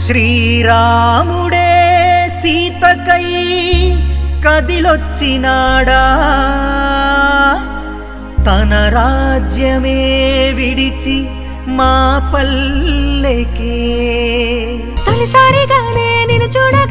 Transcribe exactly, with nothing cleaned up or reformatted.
శ్రీరాముడే సీతకై కదిలొచ్చినాడా తన రాజ్యమే విడిచి మా పల్లెకే తొలిసారిగానే నిన్ను చూడ